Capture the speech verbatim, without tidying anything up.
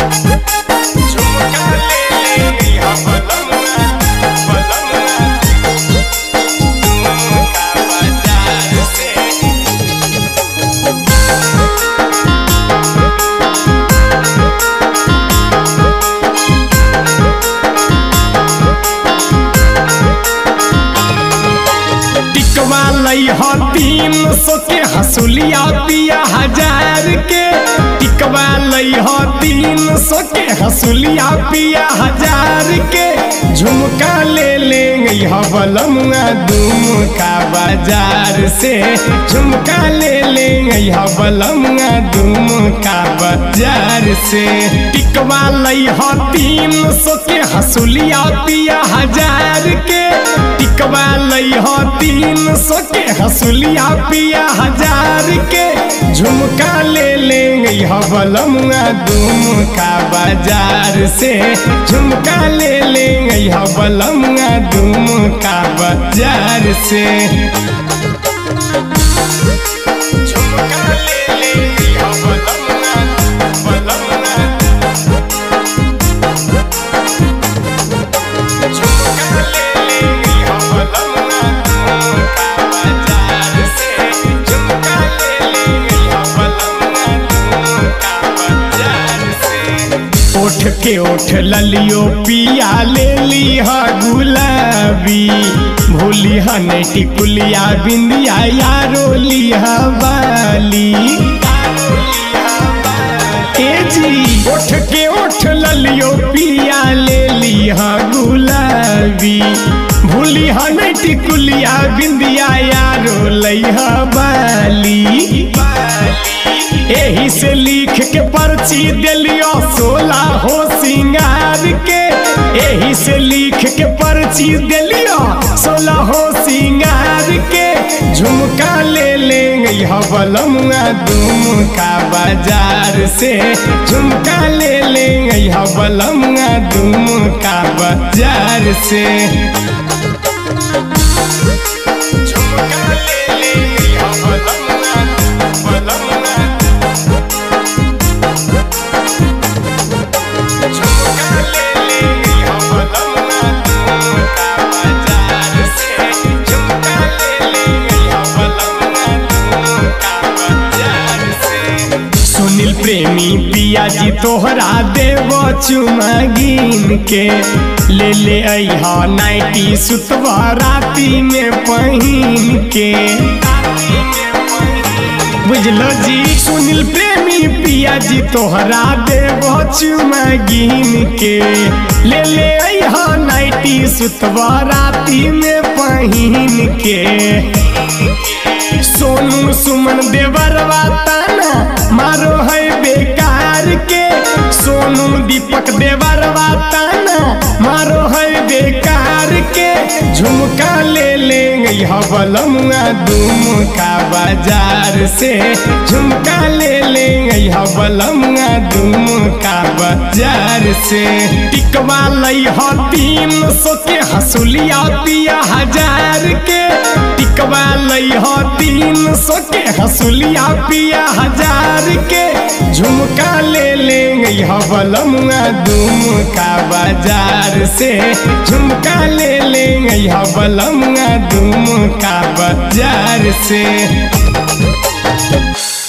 झुमका ले ले यहाँ बलमुआ बलमुआ झुमका बाजार से। टिकवा लई हो तीन सौ के हंसुलिया पिया हजार के। टिकवा लई हो तीन सौ के हंसुलिया पिया हजार के। झुमका ले लेंगे यहाँ बलमुआ दुमका बाजार से। झुमका ले लेंगे यहाँ बलमुआ दुमका बाजार से। टिकवा लई हो तीन सौ के हंसुलिया पिया हजार के। टिकवा लई हो तीन सौ के हंसुलिया पिया हजार के। झुमका ले लेंगे यहाँ बलमुआ दुमका बाजार से। झुमका ले लेंगे यहाँ बलमुआ दुमका बाजार से। झुमका ले लेंगे यहाँ बलमुआ बलमुआ झुमका ले लेंगे यहाँ बलमुआ दुमका बाजार से। झुमका ले लेंगे यहाँ बलमुआ दुमका बाजार से। ओठ के ओठ ललियो पिया ले ली हा गुलाबी। भूली हा नहीं टिकुलिया बिंदिया यारो लिहा बाली। ए जी ओठ के ओठ ललियो पिया ले ली हा गुलाबी। भूली हा नहीं टिकुलिया बिंदिया यारो लिहा बाली। एही से लिख के पर्ची दिलियो सोलह हो सिंगार के। एही से लिख के पर्ची दिलियो सोलह हो सिंगार के। झुमका ले लेंगे यहाँ बलमुआ दुमका बाजार से। झुमका ले लेंगे यहाँ बलमुआ दुमका बाजार से। झुमका ले लेंगे यहाँ बलमुआ बलमुआ झुमका ले लेंगे यहाँ बलमुआ दुमका बाजार से। झुमका ले लेंगे यहाँ बलमुआ दुमका बाजार से। सुनील प्रेमी पिया जी तोहरा देवो चुमा गिन के। ले ले अइहा नाइटी सुतवा राती में पहिन के। बुझलो जी सुनील प्रेमी पिया जी तोहरा देवो चुमा गिन के। ले ले अइहा नाइटी सुतवा राती में पहिन के। सोनू सुमन देवरवा ताना मारो है बेकार के। सोनू दीपक देवरवा ताना मारो है बेकार के। झुमका ले लेंगे यहाँ बलमुआ दुमका बाजार से। झुमका ले लेंगे यहाँ बलमुआ दुमका बाजार से। टिकवा लई हो तीन सौ के हंसुलिया पिया हजार के। टिकवा लई हो तीन सौ के हंसुलिया पिया हजार के। झुमका ले लेंगे यहाँ बलमुआ दुमका बाजार से। झुमका ले लेंगे यहाँ बलमुआ दुमका बाजार से।